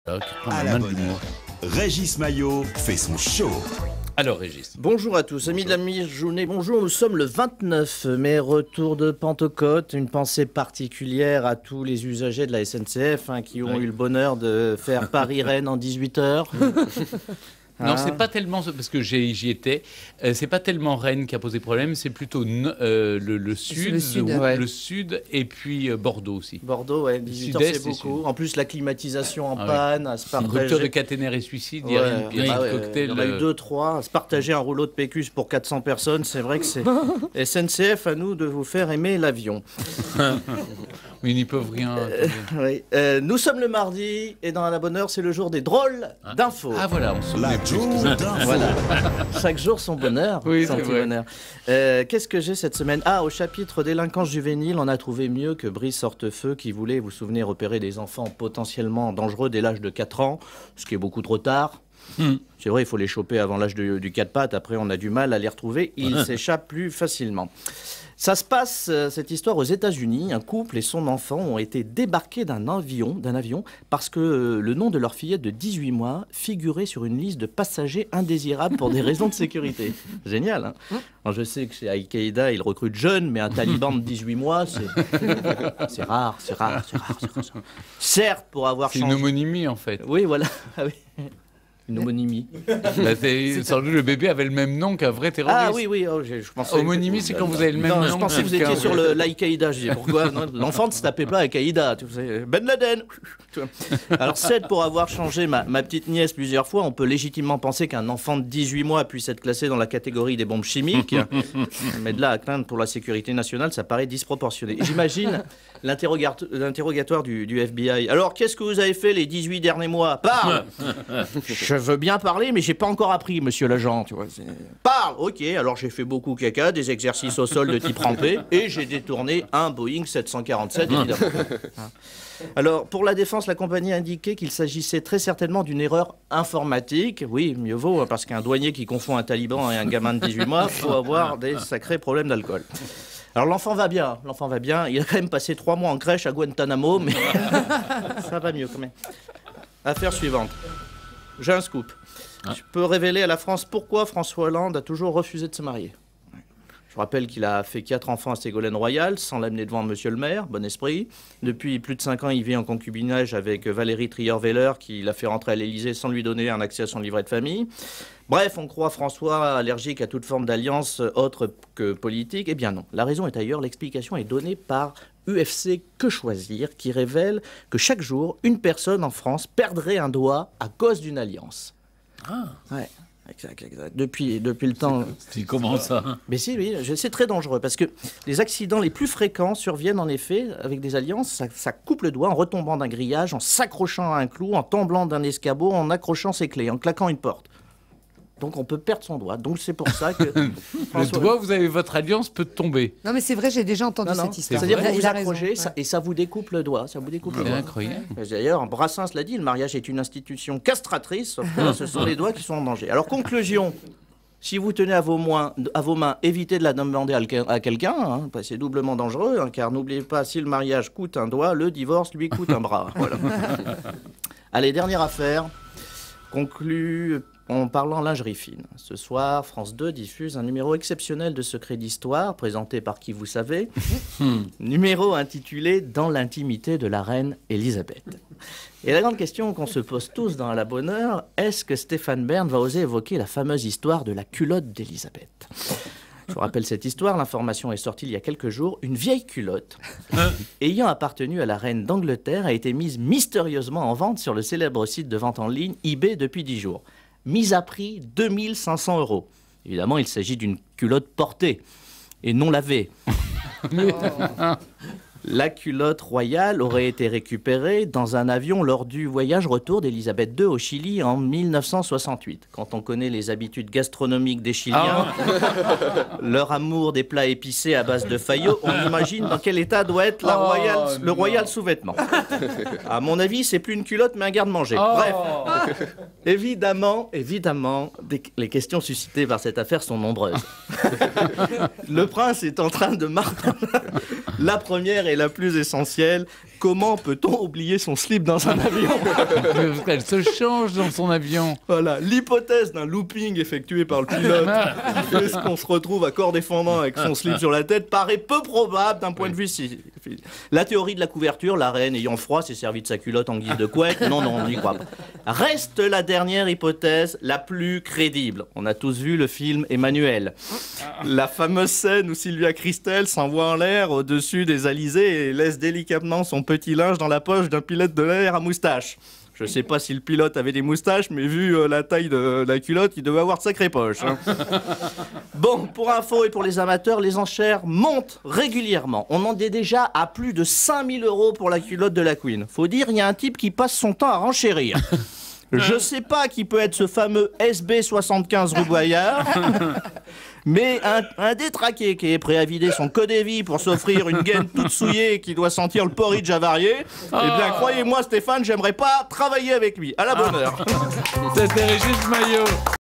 À la bonne heure, Régis Maillot fait son show. Alors Régis. Bonjour à tous, amis de la mi-journée, bonjour, nous sommes le 29 mai, retour de Pentecôte, une pensée particulière à tous les usagers de la SNCF qui ont eu le bonheur de faire Paris-Rennes en 18 heures. Non, c'est pas tellement, parce que j'y étais, c'est pas tellement Rennes qui a posé problème, c'est plutôt le sud, le sud et puis Bordeaux aussi. Bordeaux, ouais, 18 heures c'est beaucoup. En plus, la climatisation en panne, à se partager. Une rupture de caténaire et suicide, il y a un cocktail. Il y en a eu 2-3, à se partager un rouleau de PQ pour 400 personnes, c'est vrai que c'est SNCF à nous de vous faire aimer l'avion. Mais ils n'y peuvent rien. Oui. Nous sommes le mardi et dans la bonne heure, c'est le jour des drôles d'infos. Ah voilà, on se souvient plus. Voilà. Chaque jour son bonheur. Oui, son petit bonheur. Qu'est-ce que j'ai cette semaine? Ah, au chapitre délinquance juvénile, on a trouvé mieux que Brice Hortefeux qui voulait, vous vous souvenez, repérer des enfants potentiellement dangereux dès l'âge de 4 ans, ce qui est beaucoup trop tard. C'est vrai, il faut les choper avant l'âge du 4 pattes, après on a du mal à les retrouver, ils s'échappent plus facilement. Ça se passe, cette histoire, aux États-Unis. Un couple et son enfant ont été débarqués d'un avion parce que le nom de leur fillette de 18 mois figurait sur une liste de passagers indésirables pour des raisons de sécurité. Génial, hein? Alors, je sais que chez Al-Qaïda, ils recrutent jeunes, mais un taliban de 18 mois, c'est rare. Certes, pour avoir changé... C'est une homonymie, en fait. Oui, voilà. Ah, oui. Une homonymie. Sans doute, le bébé avait le même nom qu'un vrai terroriste. Ah oui, oh, je pensais... Homonymie, c'est quand vous avez le même nom. Je pensais que vous étiez sur l'Al-Qaïda. Je disais, pourquoi l'enfant ne se tapait pas Al-Qaïda? Ben Laden. Alors, 7 pour avoir changé ma petite nièce plusieurs fois, on peut légitimement penser qu'un enfant de 18 mois puisse être classé dans la catégorie des bombes chimiques. Mais de là à craindre pour la sécurité nationale, ça paraît disproportionné. J'imagine l'interrogatoire du FBI. Alors, qu'est-ce que vous avez fait les 18 derniers mois? Parle. Je veux bien parler, mais j'ai pas encore appris, monsieur l'agent. Tu vois, parle. Ok, alors j'ai fait beaucoup caca, des exercices au sol de type rampé, et j'ai détourné un Boeing 747, évidemment. Alors, pour la défense, la compagnie a indiqué qu'il s'agissait très certainement d'une erreur informatique. Oui, mieux vaut, parce qu'un douanier qui confond un taliban et un gamin de 18 mois, faut avoir des sacrés problèmes d'alcool. Alors l'enfant va bien, il a quand même passé 3 mois en crèche à Guantanamo, mais ça va mieux quand même. Affaire suivante. J'ai un scoop. Je peux révéler à la France pourquoi François Hollande a toujours refusé de se marier. Je rappelle qu'il a fait 4 enfants à Ségolène Royal, sans l'amener devant monsieur le maire, bon esprit. Depuis plus de 5 ans, il vit en concubinage avec Valérie Trierweiler, qui l'a fait rentrer à l'Élysée sans lui donner un accès à son livret de famille. Bref, on croit François allergique à toute forme d'alliance autre que politique. Eh bien non, la raison est ailleurs. L'explication est donnée par UFC Que Choisir, qui révèle que chaque jour, une personne en France perdrait un doigt à cause d'une alliance. Ah. Ouais. Exact. Depuis le temps... C'est comment ça? Mais si, oui, c'est très dangereux, parce que les accidents les plus fréquents surviennent en effet avec des alliances. Ça coupe le doigt en retombant d'un grillage, en s'accrochant à un clou, en tombant d'un escabeau, en accrochant ses clés, en claquant une porte. Donc on peut perdre son doigt. Donc c'est pour ça que... Le doigt, vous avez votre alliance peut tomber. Non mais c'est vrai, j'ai déjà entendu cette histoire. C'est-à-dire que vous accrochez et ça vous découpe le doigt. Ça vous découpe le doigt. Incroyable. D'ailleurs, Brassens l'a dit, le mariage est une institution castratrice, sauf que là, ce sont les doigts qui sont en danger. Alors conclusion, si vous tenez à vos mains, évitez de la demander à quelqu'un, c'est doublement dangereux, car n'oubliez pas, si le mariage coûte un doigt, le divorce lui coûte un bras. Voilà. Allez, dernière affaire, conclue... En parlant lingerie fine. Ce soir, France 2 diffuse un numéro exceptionnel de Secrets d'Histoire, présenté par qui vous savez. Numéro intitulé « Dans l'intimité de la reine Elisabeth ». Et la grande question qu'on se pose tous dans la bonne heure, est-ce que Stéphane Bern va oser évoquer la fameuse histoire de la culotte d'Elisabeth? Je vous rappelle cette histoire, l'information est sortie il y a quelques jours. Une vieille culotte ayant appartenu à la reine d'Angleterre a été mise mystérieusement en vente sur le célèbre site de vente en ligne eBay depuis 10 jours. Mise à prix 2500 €. Évidemment, il s'agit d'une culotte portée et non lavée. La culotte royale aurait été récupérée dans un avion lors du voyage retour d'Élisabeth II au Chili en 1968. Quand on connaît les habitudes gastronomiques des Chiliens, leur amour des plats épicés à base de faillots, on imagine dans quel état doit être le royal sous-vêtement. À mon avis, c'est plus une culotte mais un garde-manger. Bref, évidemment, les questions suscitées par cette affaire sont nombreuses. Le prince est en train de marquer la première et la plus essentielle. Comment peut-on oublier son slip dans un avion? Elle se change dans son avion. Voilà, l'hypothèse d'un looping effectué par le pilote qui fait ce qu'on se retrouve à corps défendant avec son slip sur la tête paraît peu probable d'un point de vue La théorie de la couverture, la reine ayant froid s'est servie de sa culotte en guise de couette. Non, on n'y croit pas. Reste la dernière hypothèse, la plus crédible. On a tous vu le film Emmanuel. La fameuse scène où Sylvia Kristel s'envoie en l'air au-dessus des alizés et laisse délicatement son petit linge dans la poche d'un pilote de l'air à moustache. Je sais pas si le pilote avait des moustaches, mais vu la taille de la culotte, il devait avoir de sacrées poches. Hein. Bon, pour info et pour les amateurs, les enchères montent régulièrement. On en est déjà à plus de 5000 € pour la culotte de la Queen. Faut dire, il y a un type qui passe son temps à renchérir. Je sais pas qui peut être ce fameux SB75 rue Boyard, mais un détraqué qui est prêt à vider son codévi pour s'offrir une gaine toute souillée qui doit sentir le porridge avarié, eh bien croyez-moi Stéphane, j'aimerais pas travailler avec lui. À la bonne heure. C'était Régis Maillot.